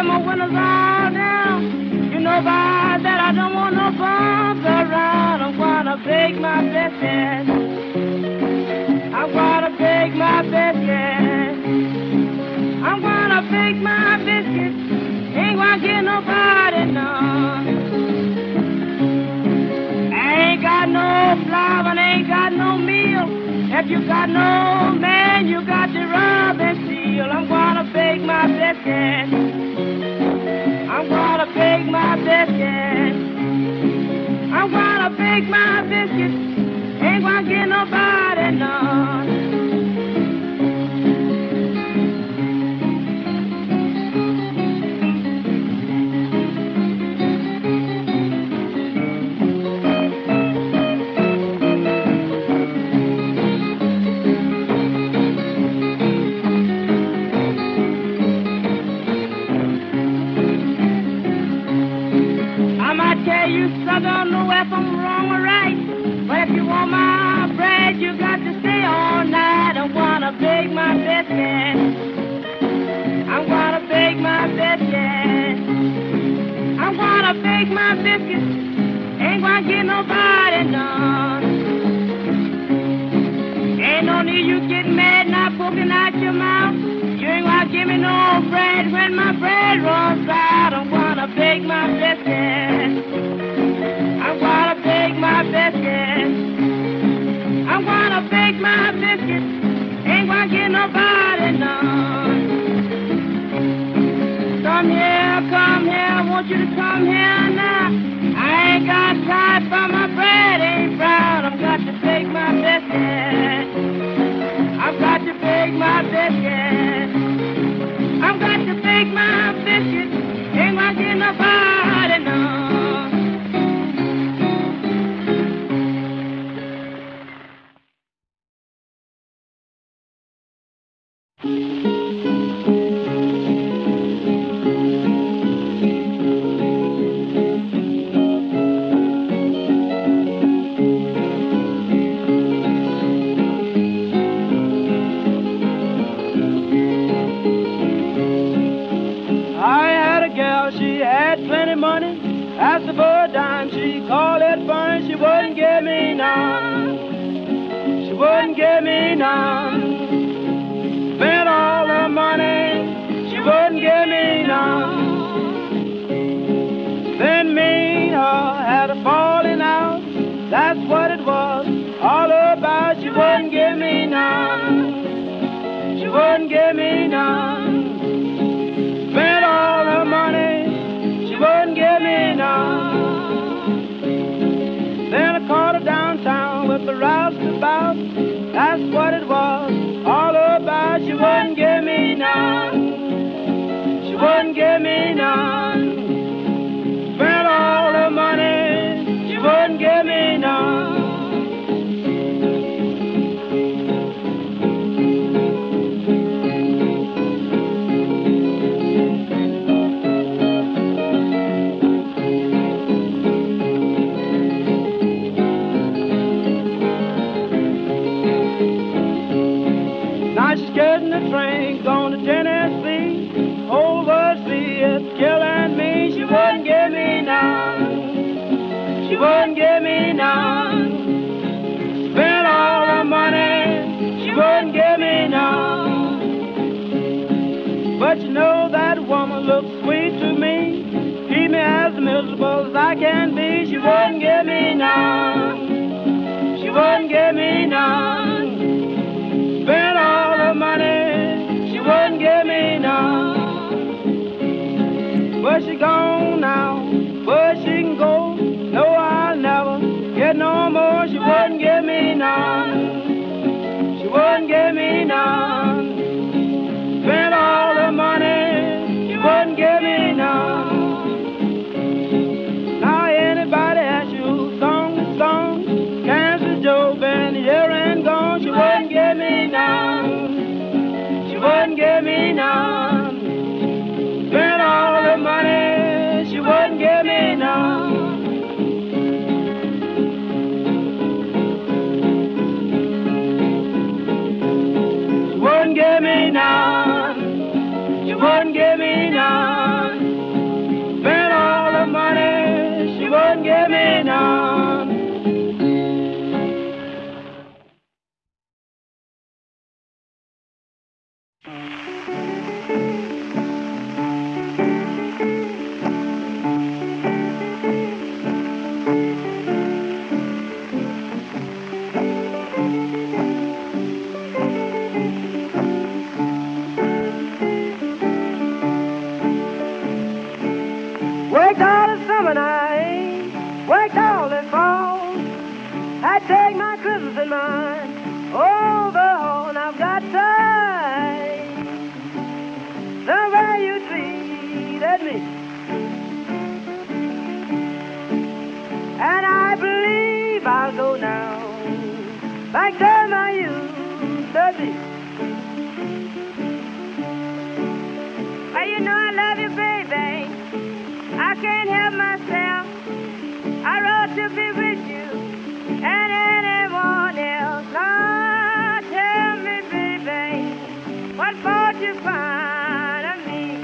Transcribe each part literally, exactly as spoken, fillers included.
my windows all down. You know by that I don't want no bumps around. I'm gonna bake my biscuit. I'm gonna bake my biscuit. I'm gonna bake my biscuit. Ain't gonna get nobody none. I ain't got no flour and ain't got no meal. If you got no man, you got to rub and seal. I'm gonna bake my biscuit. I'm gonna bake my biscuit. I'm gonna bake my biscuit. Ain't gonna get nobody none. You suck, don't know if I'm wrong or right. But if you want my bread, you got to stay all night. I'm gonna bake my biscuit. I'm gonna bake my biscuit. I'm gonna bake my biscuit. Ain't gonna get nobody none. Ain't no need you getting mad, not poking out your mouth. You ain't gonna give me no bread when my bread runs out. I'm gonna bake my biscuit. I'm gonna bake my biscuit. I'm gonna bake my biscuit. Ain't gonna get nobody none. Come here, come here, I want you to come here now. I ain't got time for my bread ain't brown. I've got to bake my biscuit. I've got to bake my biscuit. I've got to bake my biscuit. Ain't gonna get nobody none. Asked her for a dime, she called it fun. She wouldn't give me none. She wouldn't give me none. Spent all her money, she wouldn't give me none. Then me and her had a falling out. That's what it was all about. She wouldn't give me none. She wouldn't give me none. Spent all her money, she wouldn't give me none. Then I caught her downtown with the roustabout. That's what it was all about. She wouldn't give me none. She wouldn't give me none. Spent all her money, she wouldn't give me none. Getting the train, going to Tennessee, overseas, it's killing me. She wouldn't give me none. She wouldn't give me none. Spent all her money, she wouldn't give me none. But you know that woman looks sweet to me, keep me as miserable as I can be. She wouldn't give me none. She wouldn't give me none. Spent all her money, she wouldn't give me none. But she gone now, where she can go, no, I'll never get no more. She wouldn't give me none. She wouldn't give me none. Spent all her money, she wouldn't give me none. Now anybody ask you song to song, Kansas Joe been here and gone. She wouldn't give me none. She wouldn't give me none. Spent all her money, she wouldn't give me none. when I worked all the fall. I take my Christmas in mind overhaul, and I've got time. The way you treated me, and I believe I'll go now back to my youth to be. Well, you know I love you, baby. I can't help myself. I wrote to be with you and anyone else. Now tell me, baby, what fault you find of me?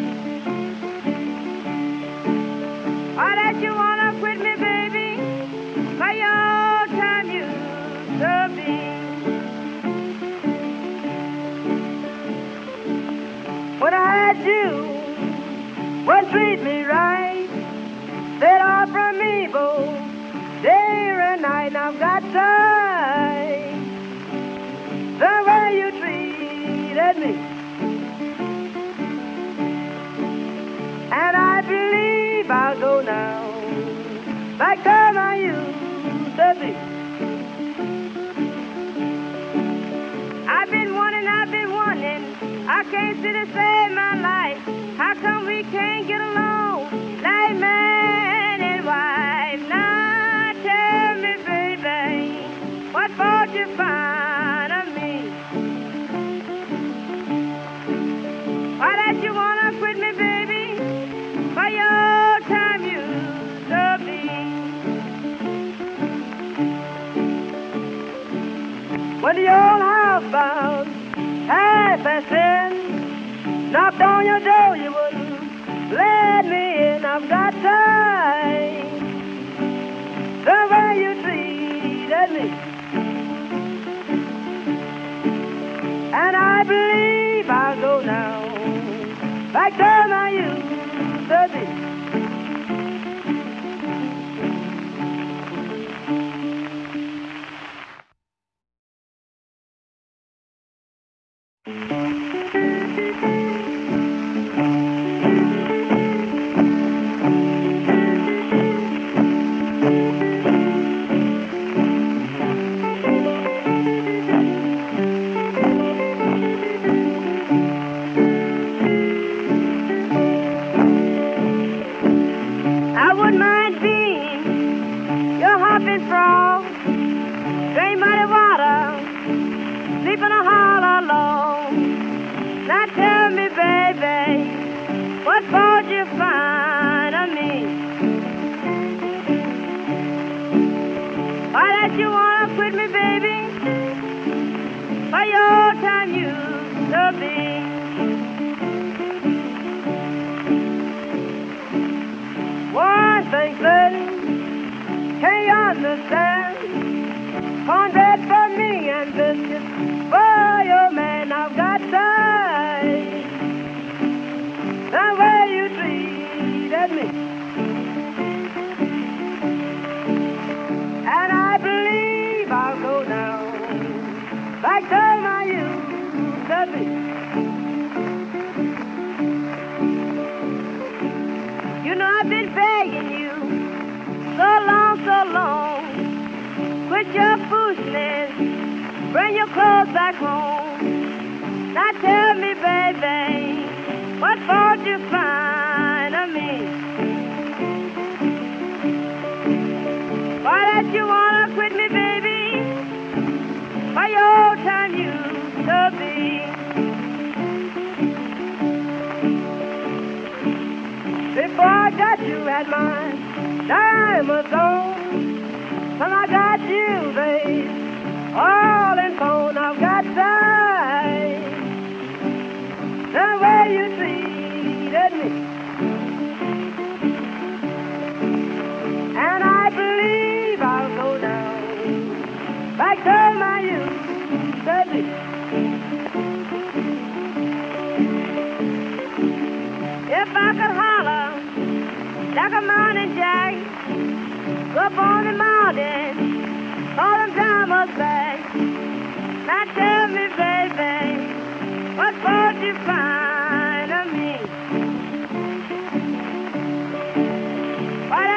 Why that you wanna quit me, baby? For your time used to be. When I had you, wouldn't treat me right. They'd offer me both day and night, and I've got time. The way you treated me, and I believe I'll go now back to my youth to be. I've been wanting, I've been wanting. I can't see to save my life. How come we can't get along like man and wife? Now tell me, baby, what fault you find of me? Why that you wanna quit me, baby? For your time used to be. When the old housebound had passed in, knocked on your door, you wouldn't let me in. I've got time. The way you treated me, and I believe I'll go now back to my youth to be. Why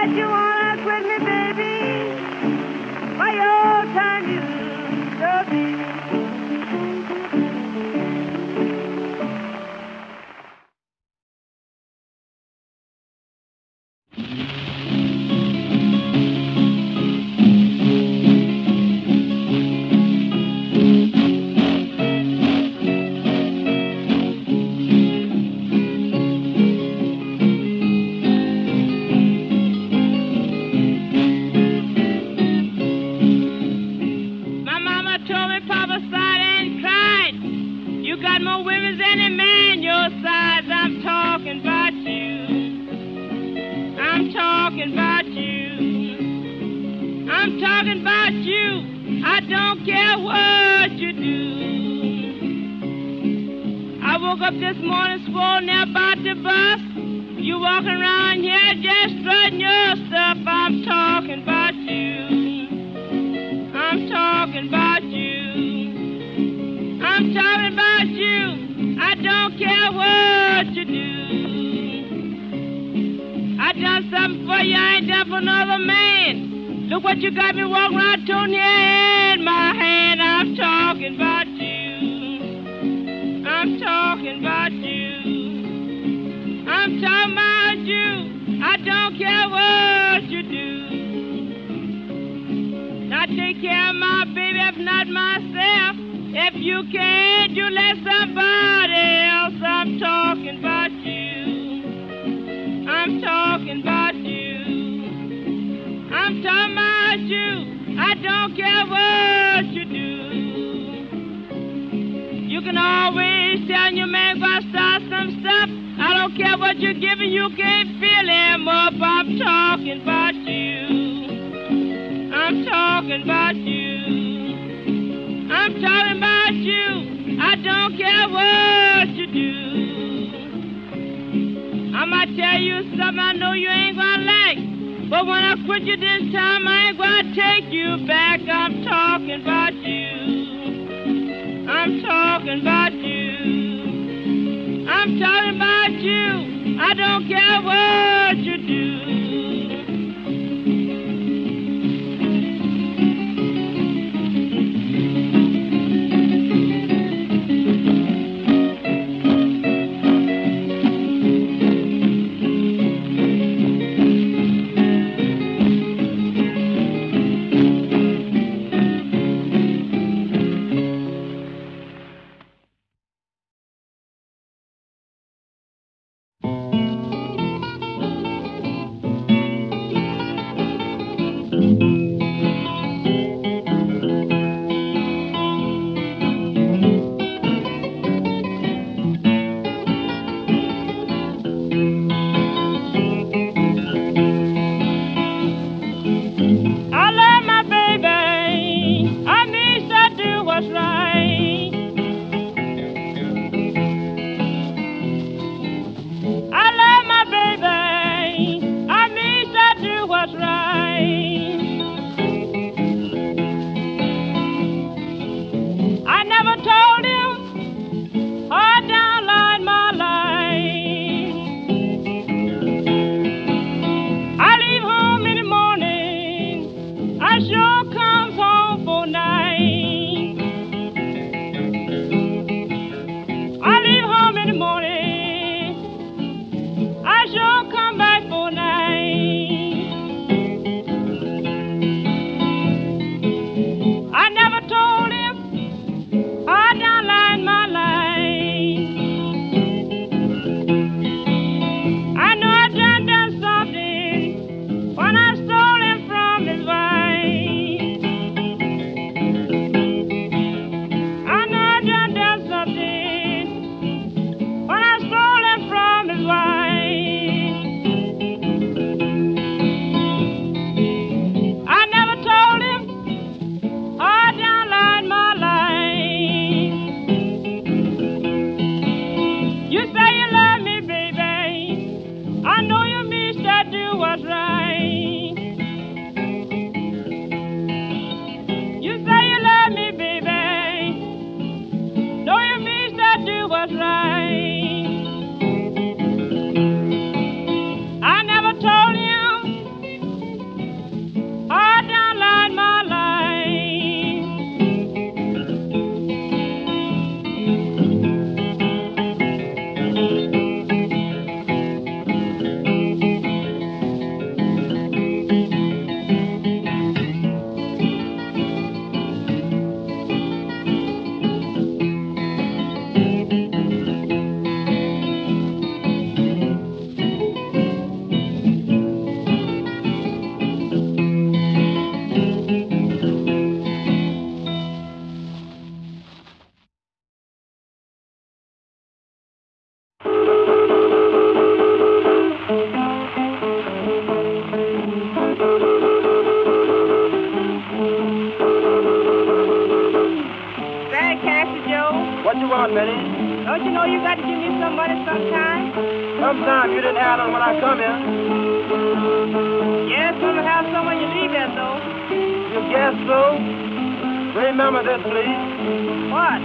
Don't you know you got to give me some money sometime? Sometime you didn't have none when I come here. Yes, I'm going to have some when you leave here, though. You guess so? Remember this, please. What?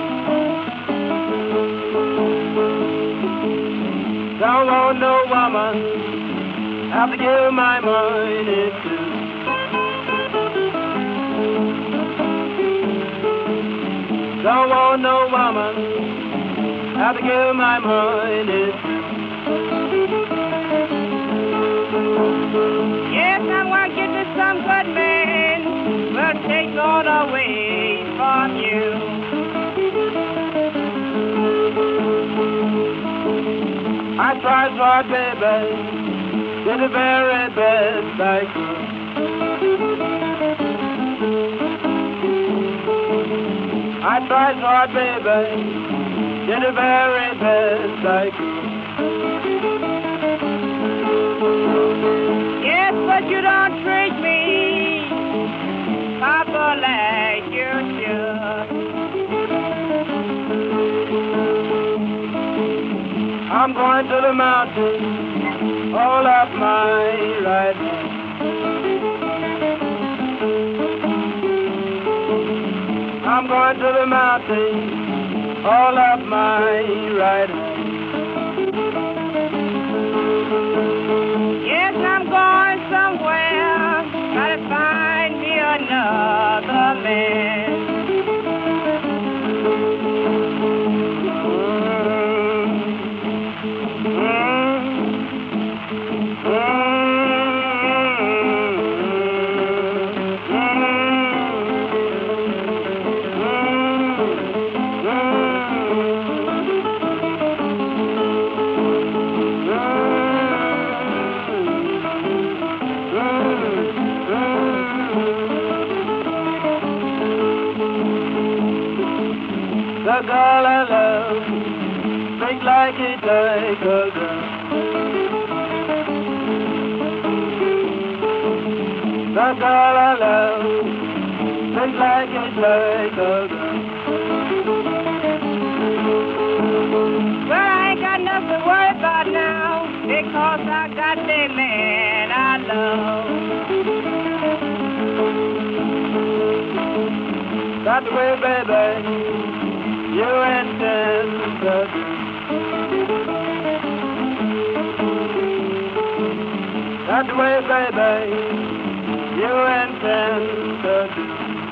Don't want no woman. Have to give my money to. Don't want no woman. Have to give my money to. Yes, I'm going to get me some good man. But take all away from you. I tried hard, baby, did the very best I could. I tried hard, baby, did the very best I could. Yes, but you don't treat me, Papa, like you should. I'm going to the mountain, all up my right hand. I'm going to the mountain, all up my right hand. Yes, I'm going somewhere, gotta find me another man. The girl I love, think like a tiger girl. The girl I love, think like a tiger girl. Well, I ain't got nothing to worry about now, because I got the man I love. That's the way, baby, you intend to do. That's the way, baby, you intend to do.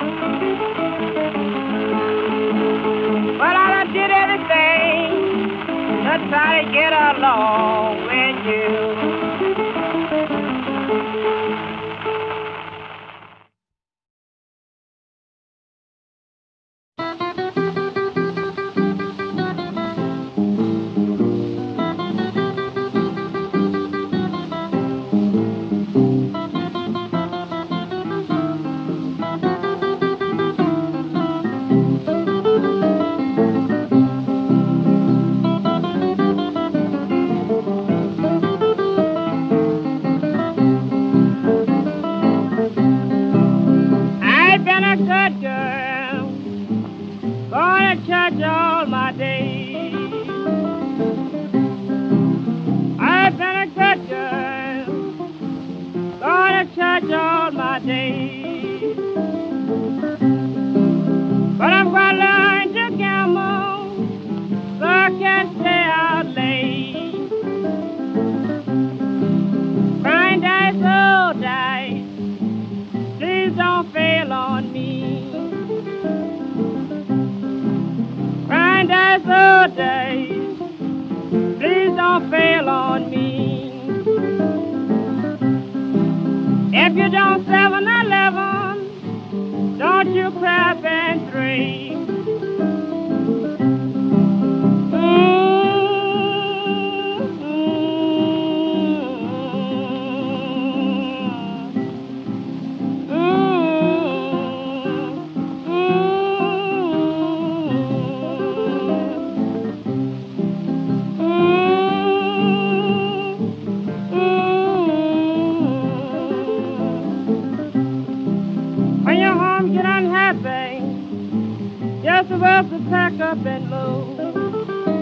Well, I done did everything to try to get along with you. I've been a good girl, going to church all my days. I've been a good girl, going to church all my days. But I'm going to learn to gamble so I can stay out late. Crying dice, oh dice, please don't fail on me. Crying dice, oh dice, please don't fail on me. If you don't seven eleven, don't you crap and three. When you're home, get unhappy. Just about to pack up and move.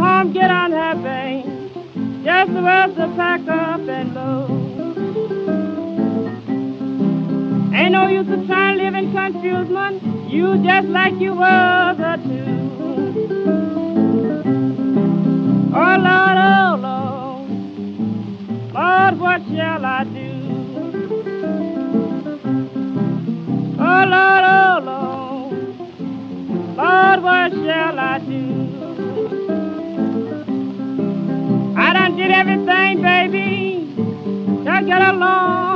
home, get unhappy. Just the words to pack up and go. Ain't no use of trying to live in confusion. You just like you was a two. Oh Lord, oh Lord, Lord, what shall I do? Oh Lord, oh Lord, Lord, what shall I do? I done did everything, baby, to get along